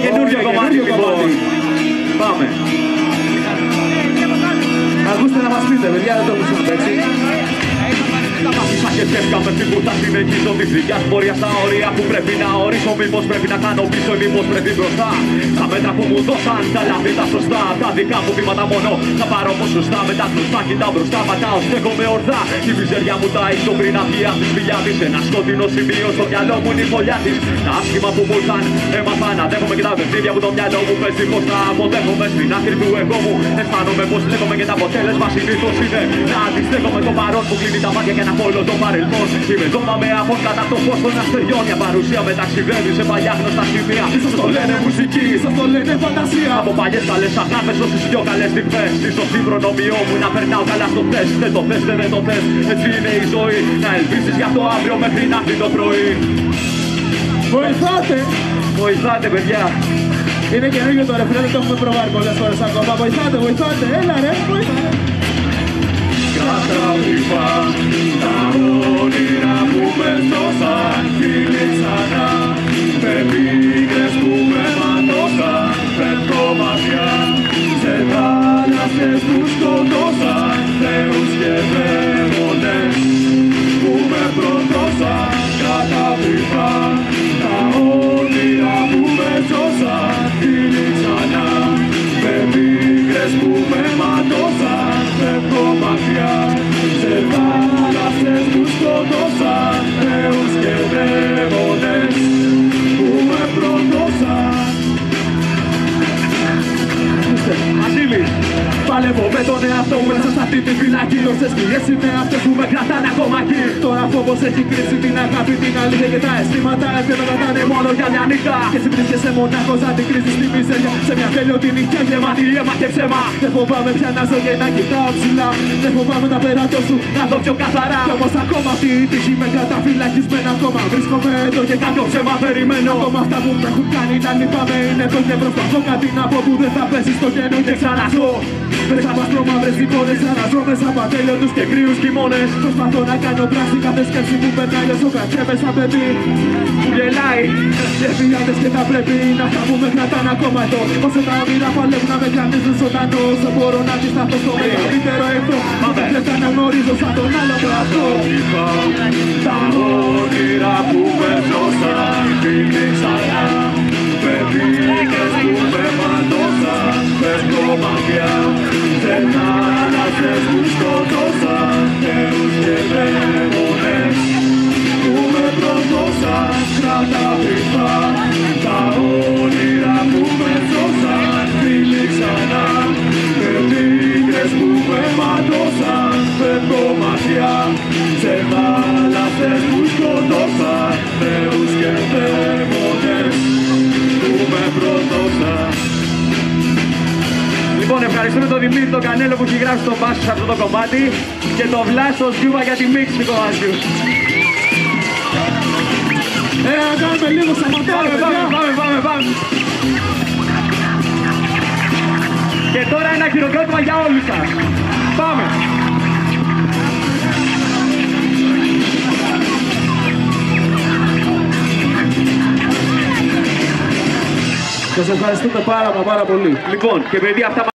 καινούριο κομμάτι λοιπόν. Πάμε. Ακούστε να μας πείτε, παιδιά, δεν το ακούσαμε έτσι. Σαν και σκέφτηκαμε τίποτα συνεχίζω της δικιάς πορείας στα όρια που πρέπει να ορίσω. Μήπως πρέπει να κάνω πίσω ή μήπως πρέπει μπροστά. Τα μέτρα που μου δώσαν, τα λάθη τα σωστά. Τα δικά μου βήματα μόνο θα πάρω πως σωστά. Με τα γνωστά κοιτάω μπροστά, πατάω, στέκομαι ορθά. Η μιζέρια μου τα ίσω πριν να βγει απ' τη σπηλιά της. Ένα σκοτεινό σημείο στο μυαλό μου είναι η φωλιά της. Τα άσχημα που μου ήρθαν, έμαθα να δέχομαι και τα παιχνίδια που το μυαλό μου παίζει πως θα αποδέχομαι. Στην άκρη του εγώ μου αισθάνομαι πως λέγομαι και το αποτέλεσμα συνήθως είναι να αντιστέκομαι το παρόν που κλείνει τα μάτια και να πω όλο το παρελθόν. Είμαι δόμα με αφών κατά το φως των αστεριών. Μια παρουσία με ταξιδεύει σε παλιά γνωστά σημεία. Ίσως το λένε μουσική, ίσως το λένε φαντασία. Από παλιές καλές αγάπες ως τις πιο καλές στιγμές. Ίσως σύγχρονο μειό μου να περνάω καλά στο θες. Δεν το θες, δεν το θες, έτσι είναι η ζωή. Να ελπίσεις για το αύριο μέχρι να έρθει το πρωί. Βοηθάτε! Βοηθάτε παιδιά. Είναι καινούργιο το ρεφρέν, το έχουμε προβάρει πολλές φορές ακόμα. Βοηθάτε, βοηθάτε, έλα ρε, βοηθάτε. Καταβήφα τα όνειρα που με στώσαν φίλοι ξανά. Με πίκρες που με ματώσαν, πέφτω βαθιά. Σε θάλασσες που σκοτώσαν, θεούς και δαίμονες που με προδώσαν. Καταβήφα τα όνειρα που με σώσαν φίλοι ξανά. Με πίκρες που με ματώσαν, πέφτω βαθιά. Σε θάλασσες που σκοτώσαν, θεούς και δαίμονες που με προδώσαν. Ασύλη, παλεύω με τον εαυτό μου μέσα σε αυτή τη φυλακή. Τόσες σκιές είναι αυτές που με κρατάνε ακόμα εκεί. Τώρα φόβος έχει κρίσει την αγάπη, την αλήθεια και τα αισθήματα. Έπρεπε να ήταν μόνο για μια νύχτα. Και εσύ βρίσκεσαι μονάχος να την κρίζεις στη μιζέρια. Σε μια τέλειωτη νύχτα γεμάτη αίμα και ψέμα. Δεν φοβάμαι πια να ζω και να κοιτάω ψηλά. Δεν φοβάμαι να περάτω σου, να δω πιο καθαρά. Κι όμως ακόμα αυτή η τύχη με καταφυλακισμένα. Ακόμα βρίσκομαι εδώ και κάποιο ψέμα περιμένω. Ακόμα αυτά που με έχουν κάνει να λυπάμαι είναι το και προσπαθώ κάτι να πω που δεν θα πέσει στο κενό και ξαναζώ. Μέσα από αστρομαύρες εικόνες, ξαναζώ μέσα από ατέλειωτους και κρύους κοιμώνες. Προσπαθώ να κάνω πράξη κάθε σκέψη που περνάει όσο κρατιέμαι σαν παιδί που γελάει. Και φυλιάδες και θα πρέπει να αυτά που με κρατάνε ακόμα εδώ. Όσο τα όνειρα παλεύουν να με κρατήσουν ζωντανό. Όσο μπορώ να αντισταθώ στο μεγαλύτερο εχθρό. Δεν θα αναγνωρίζω σαν τον άλλο αυτό. Τα όνειρα που με σώσαν φίλοι ξανά. Με πίκρες που με ματώσαν, πέφτω μακριά. Σε θάλασσες που σκοτώσαν, θεούς και δαίμονες που με προδώσαν. Καταβήφα τα όνειρα που με σώσαν φίλοι ξανά. Με πίκρες που με ματώσαν, πέφτω μακριά. Σε θάλασσες που σκοτώσαν, θεούς και δαίμονες που με προδώσαν. Λοιπόν, ευχαριστούμε τον Δημήτρη τον Κανέλο που έχει γράψει το μπάσο σε αυτό το κομμάτι και τον Βλάστο Σιούβα για τη μίξη του κομματιού. Να κάνουμε λίγο σαματάρι, παιδιά. Πάμε. Και τώρα ένα χειροκρότημα για όλους σας. Πάμε. Σας ευχαριστούμε πάρα πολύ. Λοιπόν, και παιδιά αυτά